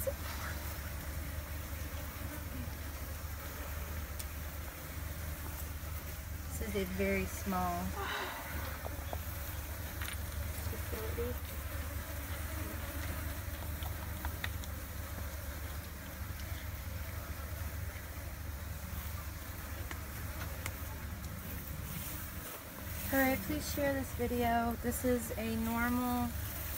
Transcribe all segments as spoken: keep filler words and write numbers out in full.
This is a very small facility. Alright, please share this video. This is a normal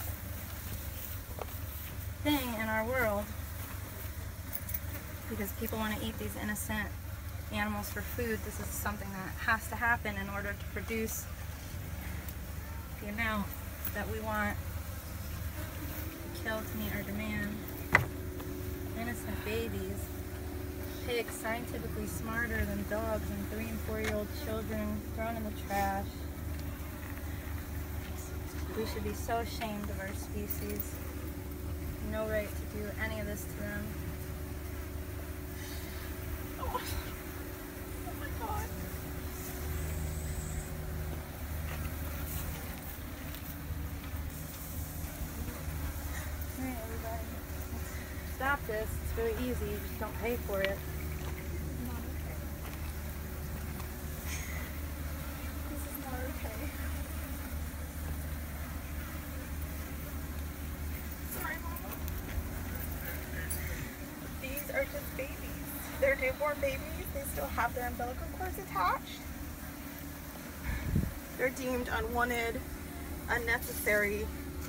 thing in our world because people want to eat these innocent animals for food. This is something that has to happen in order to produce the amount that we want to kill to meet our demand. Innocent babies. Pigs, scientifically smarter than dogs and three and four year old children, thrown in the trash. We should be so ashamed of our species. No right to do any of this to them. Oh, oh my god. Alright, everybody. Let's stop this. It's very easy. You just don't pay for it. Not okay. This is not okay. Sorry, Mama. These are just babies. They're newborn babies. They still have their umbilical cords attached. They're deemed unwanted, unnecessary,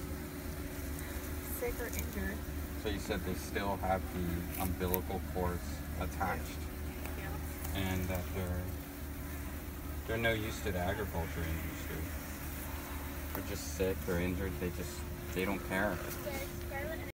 sick or injured. So you said they still have the umbilical cords attached, Yeah. and that they're they're no use to the agriculture industry. They're just sick or injured. They just they don't care.